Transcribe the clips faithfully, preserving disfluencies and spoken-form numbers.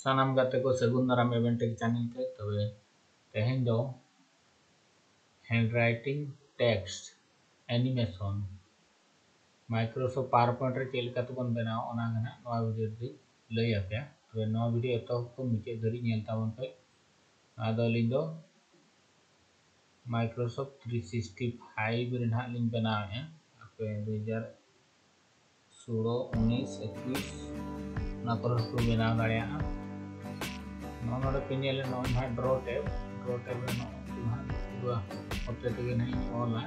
सानाम गाते को सगुन दाराम एवेंटेक चैनल पे तबे तेहें दो handwriting text animation Microsoft PowerPoint रे चेल का तबन बनाओ ओना गना नवा वीडियो दी लई आपे तबे नवा वीडियो तो को मुचे धरी नेल ताबन पे आदो लिंग दो माइक्रोसॉफ्ट थ्री सिक्सटी फाइव रे ना लिंग बनाओ है आपे दो हज़ार सोलह उन्नीस इक्कीस ना पर को बनाओ दाड़िया नोडे पिनेल नो ना ड्रॉ टैब ड्रॉ टैब रे नो ना पूरा ओते तके नहीं ऑनलाइन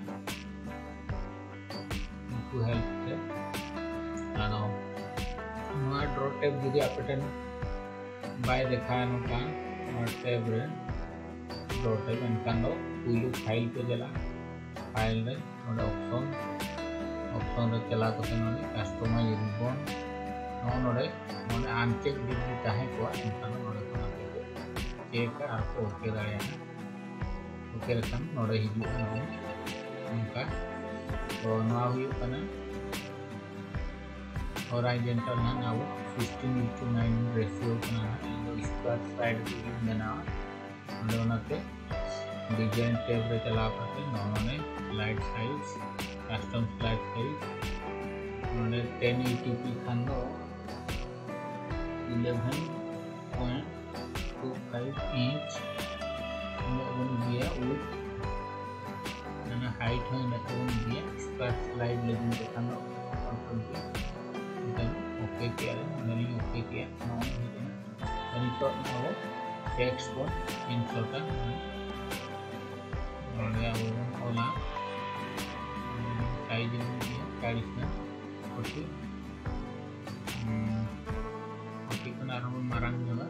टू हेल्प थे आनो नो ड्रॉ टैब जुदी आपटेन बाय देखा नोका नो टैब रे ड्रॉ टैब एनकान दो पुलु फाइल पे चला फाइल रे नोडे ऑप्शन ऑप्शन रे चला कते नोडे कस्टमाइज रिबन नो नोडे नोडे अनचेक डिग्री ताहे को एनकान नोडे चेक और ओके दाड़िया ओके रखन नोडे हिजु उनका तो नवा हुई कना होराइजोंटल ना नाव सिक्सटीन टू नाइन रेशियो कना स्क्वायर साइड की बनावा नोडे ओनाते डिजाइन टैब रे चला करते नोने लाइट साइज कस्टम स्लाइड साइज नोडे टेन एटी पी खान दो eleven point two five inch बन दिया विथ ना हाइट हो ना तो बन दिया स्क्वायर स्लाइड लेकिन देखना कंट्रोल पे देन ओके किया मैंने ओके किया नो है तो नो टेक्स्ट को इंसर्ट और या वो ओला साइज में दिया चालीस में ओके ओके कना हम मारंग जगह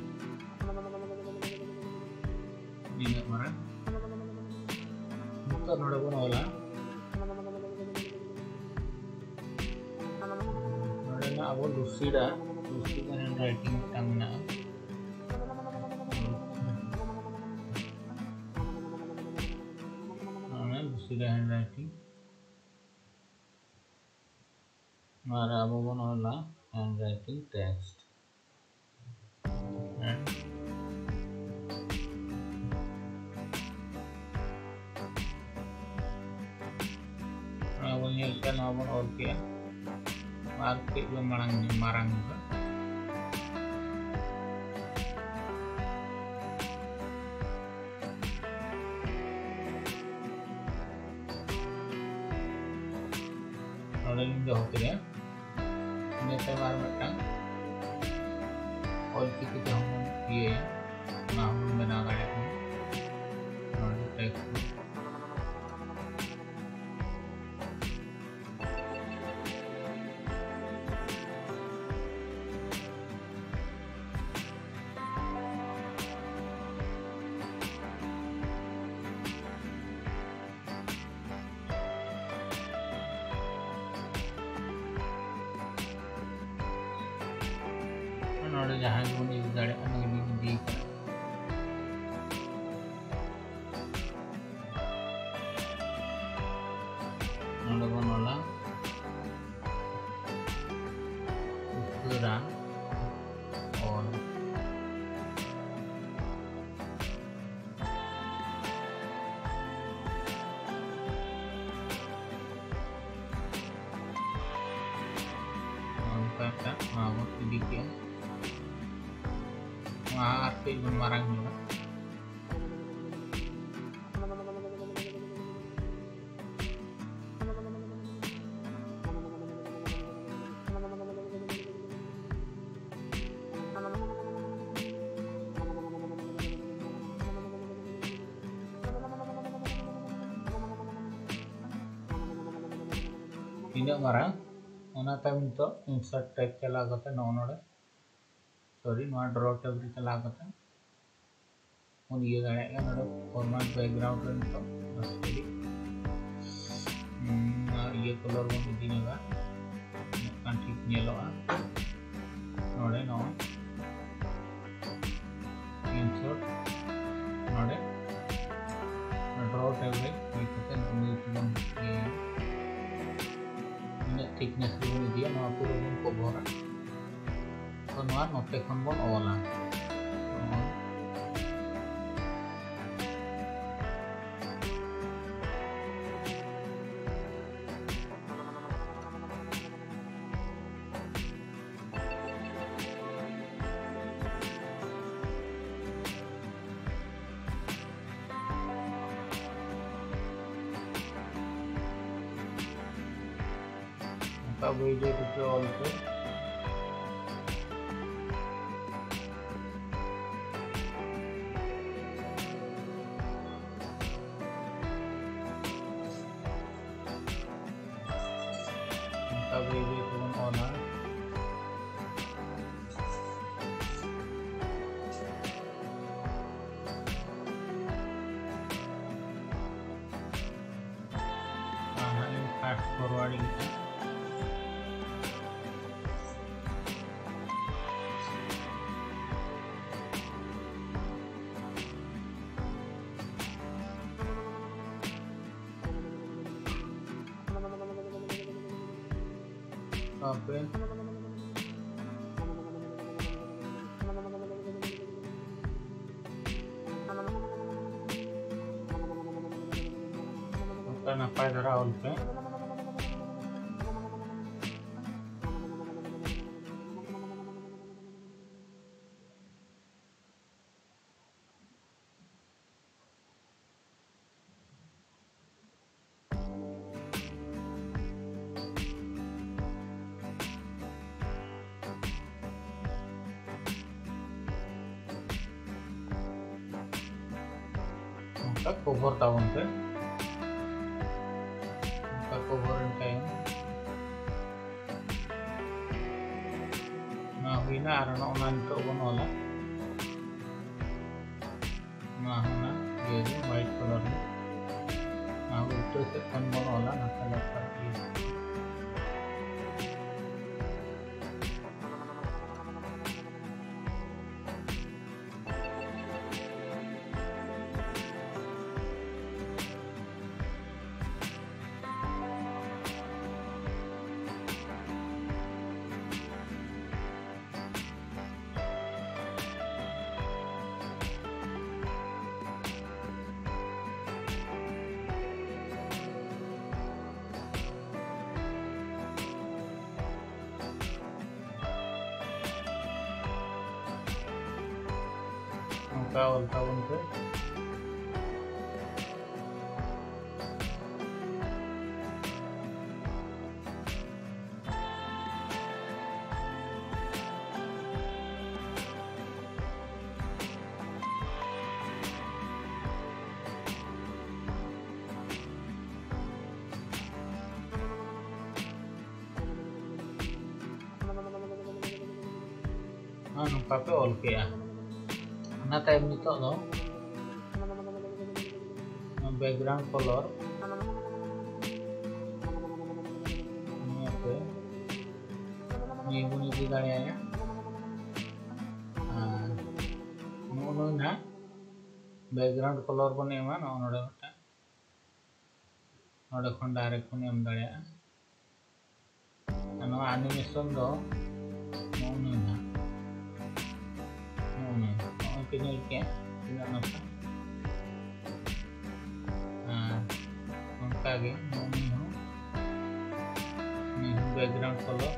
ini marah itu nada pun olah nada na abo lucida lucida handwriting tangna nada lucida handwriting mara abo pun olah handwriting text nyelkan abon oke market belum marang marang juga ada yang jauh tu ya ini saya baru matang और किसी का हम ये नाम बना गए हैं और टेक्स्ट नोडे जहां बन यूज दाड़े अनगी दी नोडे बनला उसरा और kata mau sedikit arti marang juga tidak marang ona time to insert tag चला करते नौ नोडे सॉरी नोआ ड्रॉ टैब रे चला करते उन ये गाड़े का नोडे फॉर्मेट बैकग्राउंड रे तो बस ये कलर को दिनेगा kan ठीक नेलोआ नोडे नो इंसर्ट नोडे ड्रॉ टैब रे ये करते नहीं तुम थिकनेस रो दिया नोआ पूरा को भरा तो नोआ नोआ नोते खन बन ओला का वीडियो के ऑल पे का वीडियो को ऑन है हां फास्ट फॉरवर्डिंग पे नपाय धरा ऑल पे cover tahun पे cover time nah huina arana onan to bonola nah na ye white color nah utto se kan bonola nah color par tahun tahun पे हाँ नुका पे ऑल किया ना टाइम नितो दो बैकग्राउंड कलर निया पे नि बुनी दी दाड़े आया नो नो ना बैकग्राउंड कलर बने एमा नो नोडे मटा नोडे खन डायरेक्ट बने एम दाड़े आ नो एनिमेशन दो नो नो ना Pinil kya tidak nampak ah angka ge ini ho ini background color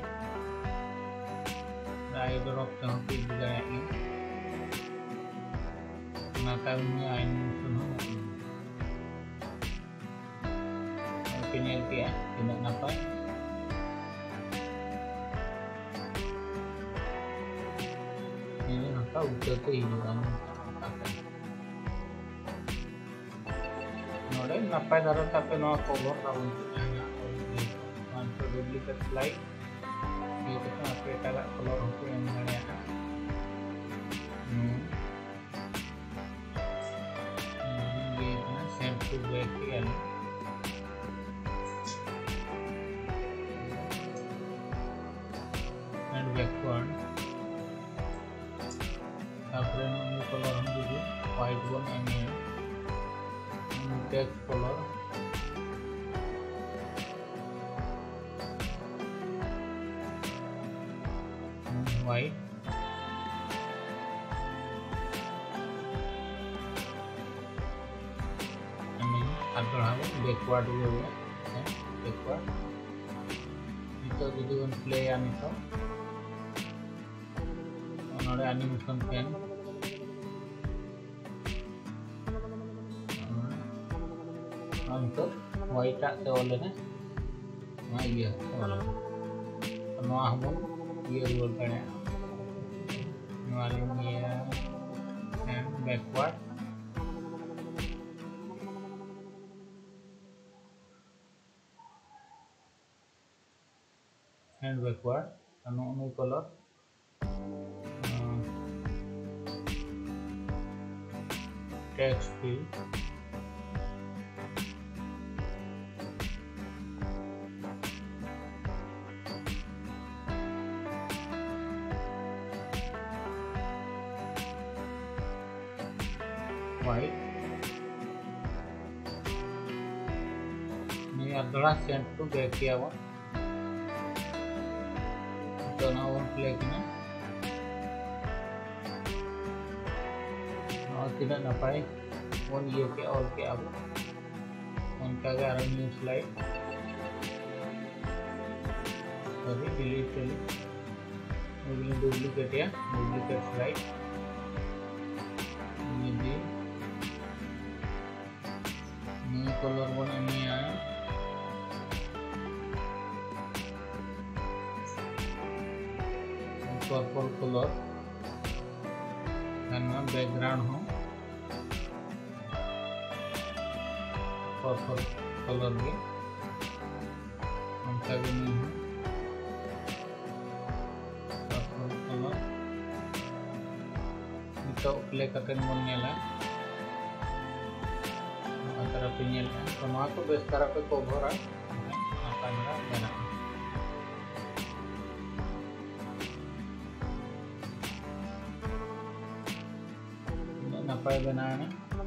right drop jahang pe digayain maka ini animation ho pinil kya tidak nampak का उत्तर तो ही होगा नोड़े नपाय दारा तापे नवा कवर राउंड जाना वन तो डुप्लीकेट स्लाइड ये तो आपे एटागा कलर होते एम दाड़ेया ये ना सेम टू बैक किया एंड बैकवर्ड तापरे नो कलर हम दीजिए व्हाइट वन एम टेक्स्ट कलर व्हाइट दोड़ा बैकवर्ड हुए बैकवर्ड नितो जुदी बन प्ले या नितो नोडे एनिमेशन पेन नितो व्हाइट ते ओले ने मा ये ओले नोआ हमन ये रोल करे नोआ लिनिया and backward and backward and no color uh, text field white ni adala send to back kiya one तो ना वन प्ले किना और तीन नपाय वन ये के और के अब उनका गार न्यू स्लाइड अभी डिलीट चली मुझे डुप्लीकेट या डुप्लीकेट स्लाइड ये भी न्यू कलर वन नहीं आया पर्पल कलर बैकग्राउंड हो पर्पल कलर भी हमका भी नहीं है पर्पल कलर नितो प्ले करते मन नेला तरह पे नेला तो नवा को बेस तरह पे कवर आ कैमरा बना नपाय बनाना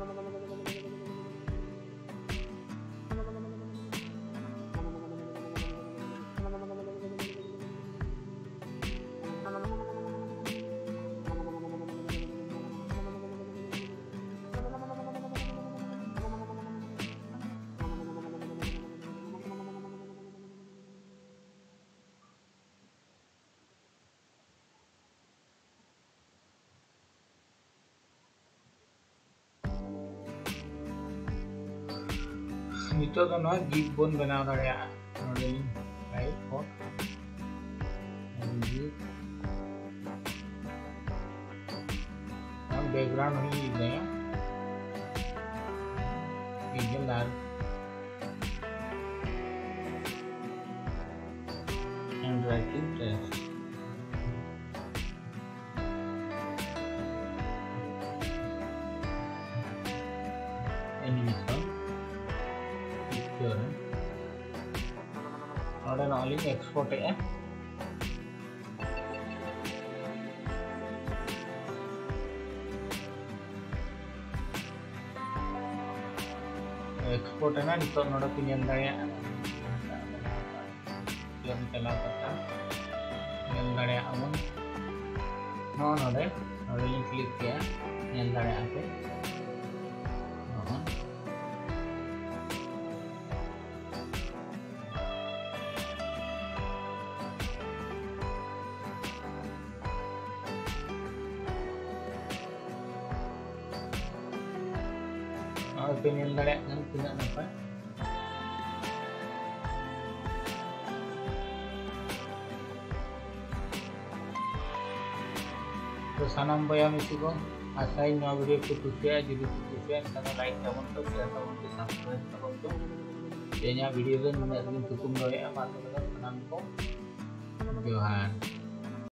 नितो तो ना गिग बोन बना दड़े नोडे राइट फॉर गिग हम बैकग्राउंड ही गया ये लाल एंड राइटिंग टेक्स्ट एनिमेशन और नॉली एक्सपोर्ट है एक्सपोर्ट है ना नितो नोडे पे नेल दाड़े जम चला करता नेल दाड़े अमन नो नोडे नोडे लिंक क्लिक किया नेल दाड़े आते और पे नेल दाड़े kan tidak dapat तो सानाम बया मिसी को आशा नवा वीडियो को कुसिया जुदी कुसिया kana लाइक ताबन तो शेयर ताबन तो सब्सक्राइब ताबन तो तेnya वीडियो रे निना दिन तुकुम दड़े मा तो सानाम को जोहार।